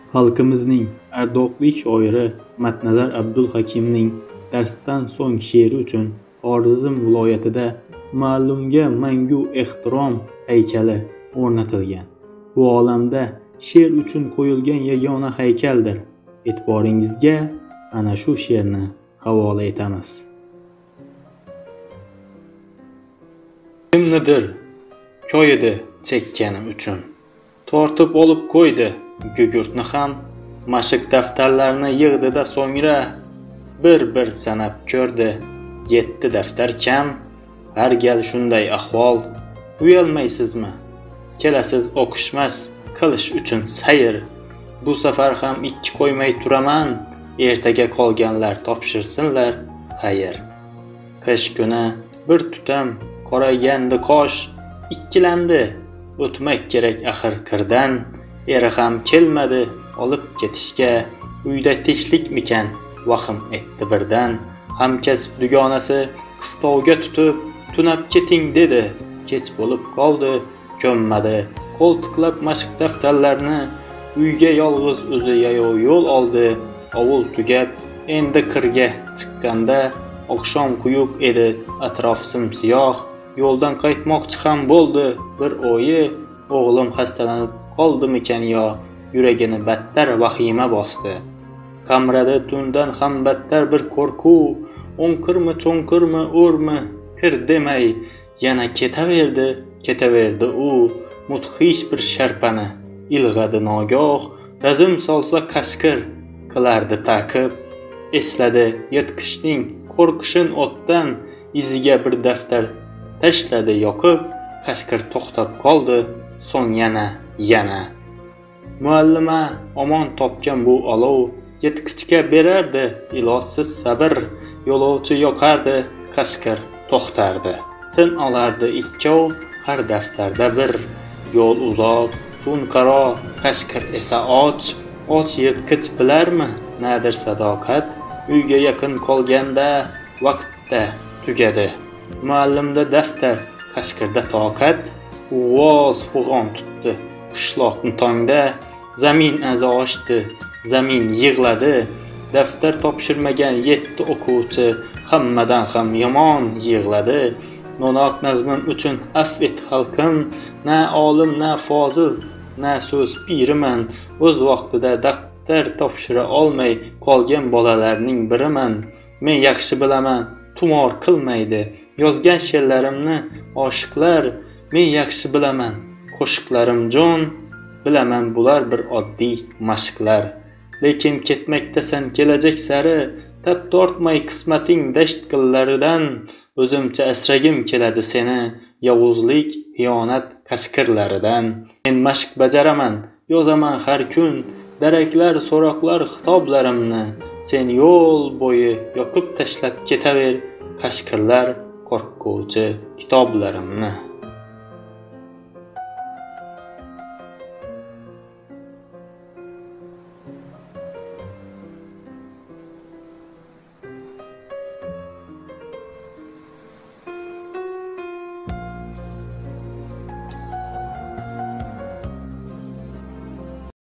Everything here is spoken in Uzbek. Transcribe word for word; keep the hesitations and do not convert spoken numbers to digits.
Xalqimizning ardoqli shoiri Matnazar Abdul Hakimning darsdan so'ng she'ri uchun Xorazm viloyatida ma'lumga mangu ehtirom haykali o'rnatilgan. Bu olamda she'r uchun qo'yilgan yagona haykaldir. E'tiboringizga ana shu she'rni havola etamiz. Kimnidir ko'yidi chekkanim uchun tortib olib qo'ydi gugurtni ham, mashq daftarlarni yig'dida so'ngra bir-bir sanab ko'rdi. Yetti daftar kam, har gal shunday ahvol. Uyalmaysizmi? Kelasiz o'qishmas qilish uchun sayr. Bu safar ham ikki qo'ymay turaman, ertaga qolganlar topshirsinlar xayr. Qish kuni bir tutam qoragandi qosh, ikkilandi o'tmak kerak axir qirdan. Eri ham kelmadi olib ketishga, uyda tinchlikmikan vahim etdi birdan. Hamkasb dugonasi qistovga tutib tunab keting dedi. Kech bo'lib qoldi, ko'nmadi. Qo'ltiqlab mashq daftarlarni uyga yolg'iz o'zi yayov yo'l oldi. Ovul tugab endi qirga chiqqanda oqshom quyuq edi, atrof simsiyoh. Yo'ldan qaytmoqchi ham bo'ldi bir o'yi, o'g'lim xastalanib qoldimikan yo? Yuragini battar vahima bosdi. Qamradi tundan ham battar bir qo'rquv. O'nqirmi cho'nqirmi o'rmi kir demay yana ketaverdi, ketaverdi u. Mudhish bir sharpani ilg'adi nogoh, razm solsa qashqir qilardi ta'qib. Esladi yirtqichning qo'rqishin o'tdan, iziga bir daftar tashladi yoqib. Qashqir to'xtab qoldi, so'ng yana yana. Muallima omon topgan bu olov yetkichga berardi ilojsiz sabr. Yo'lovchi yoqardi, qashqir to'xtardi. Tin olardi ikkov har daftarda bir. Yo'l uzoq, tun qaro, qashqir esa och. Och yirtqich bilarmi nadir sadoqat? Uyga yaqin qolganda vaqtda tugadi. Muallimda daftar, qashqirda toqat. Uvoz fug'on tutdi qishloqni tongda. Zamin azoshdi, zamin yig'ladi. Daftar topshirmagan yetti o'quvchi hammadan ham yomon yig'ladi. No'noq nazmim uchun afv et xalqim, na olim na fozil na so'z piriman. O'z vaqtida daftar topshira olmay qolgan bolalarning biriman. Men yaxshi bilaman, tumor qilmaydi yozgan she'rlarimni oshiqlar. Men yaxshi bilaman, qo'shiqlarim jon, bilaman bular bir oddiy mashqlar. Lekin ketmakdasan kelajak sari, tab tortmay qismating dasht qillaridan. O'zimcha asragim keladi seni yovuzlik, xiyonat qashqirlaridan. Men mashq bajaraman, yozaman har kun daraklar, so'roqlar, xitoblarimni. Sen yo'l bo'yi yoqib tashlab ketaver qashqirlar qo'rquvchi kitoblarimni.